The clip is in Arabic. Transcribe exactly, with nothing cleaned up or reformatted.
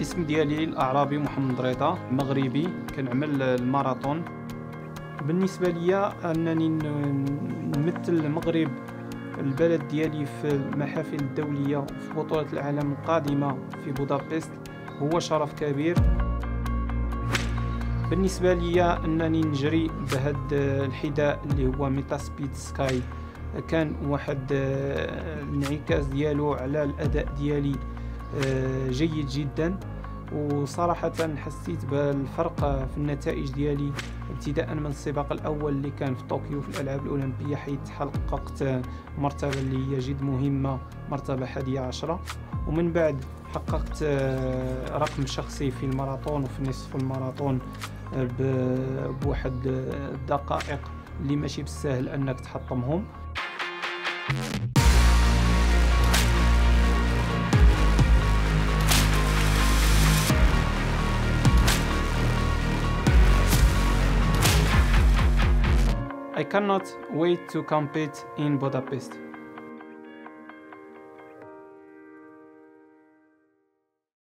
الاسم ديالي الأعرابي محمد رضا، مغربي، كنعمل الماراثون. بالنسبة ليا أنني نمثل المغرب البلد ديالي في المحافل الدولية وفي بطولة العالم القادمة في بودابست هو شرف كبير. بالنسبة ليا أنني نجري بهذا الحذاء اللي هو ميتاسبيد سكاي كان واحد الانعكاس ديالو على الأداء ديالي جيد جدا، وصراحة حسيت بالفرق في النتائج ديالي ابتداء من السباق الأول اللي كان في طوكيو في الألعاب الأولمبية، حيث حققت مرتبة اللي هي جد مهمة، مرتبة حادية عشرة، ومن بعد حققت رقم شخصي في الماراثون وفي نصف الماراثون بواحد الدقائق اللي ماشي بالسهل أنك تحطمهم. I cannot wait to compete in Budapest.